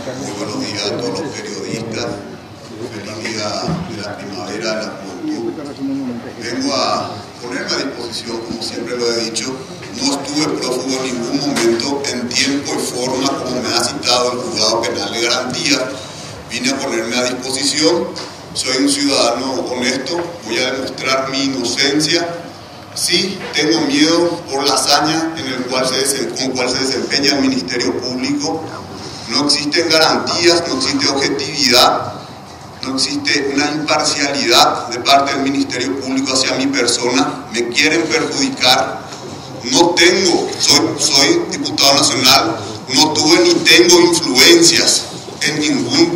Muy buenos días a todos los periodistas. Feliz día de la primavera de la juventud. Vengo a ponerme a disposición, como siempre lo he dicho. No estuve prófugo en ningún momento, en tiempo y forma, como me ha citado el juzgado penal de garantía. Vine a ponerme a disposición. Soy un ciudadano honesto, voy a demostrar mi inocencia. Sí, tengo miedo por la hazaña con cual se desempeña el Ministerio Público. No existen garantías, no existe objetividad, no existe una imparcialidad de parte del Ministerio Público hacia mi persona. Me quieren perjudicar. No tengo, soy diputado nacional, no tuve ni tengo influencias en ningún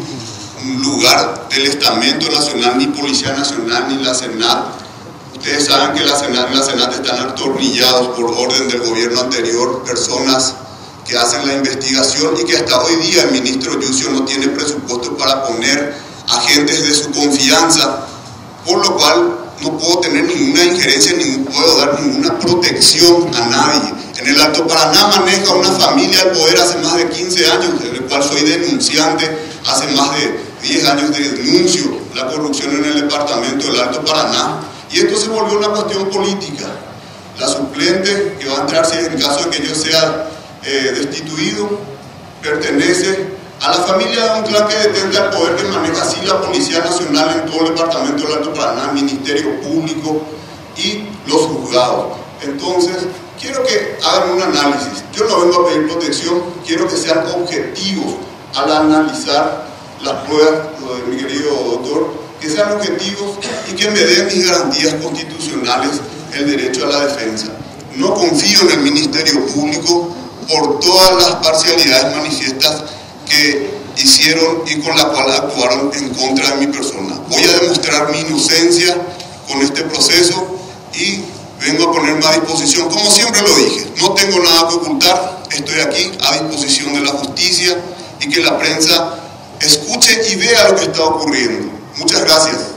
lugar del estamento nacional, ni Policía Nacional, ni la Senat. Ustedes saben que la Senat y la Senat están atornillados por orden del gobierno anterior, personas que hacen la investigación y que hasta hoy día el ministro Yucio no tiene presupuesto para poner agentes de su confianza, por lo cual no puedo tener ninguna injerencia, ni puedo dar ninguna protección a nadie. En el Alto Paraná maneja una familia al poder hace más de 15 años, del cual soy denunciante, hace más de 10 años de denuncio la corrupción en el departamento del Alto Paraná, y esto se volvió una cuestión política. La suplente que va a entrar, si en caso de que yo sea destituido, pertenece a la familia de un clan que detenta el poder que maneja así la Policía Nacional en todo el departamento del Alto Paraná, el Ministerio Público y los juzgados. Entonces, quiero que hagan un análisis. Yo no vengo a pedir protección, quiero que sean objetivos al analizar las pruebas de mi querido doctor, que sean objetivos y que me den mis garantías constitucionales, el derecho a la defensa. No confío en el Ministerio Público por todas las parcialidades manifiestas que hicieron y con la cual actuaron en contra de mi persona. Voy a demostrar mi inocencia con este proceso y vengo a ponerme a disposición, como siempre lo dije. No tengo nada que ocultar, estoy aquí a disposición de la justicia y que la prensa escuche y vea lo que está ocurriendo. Muchas gracias.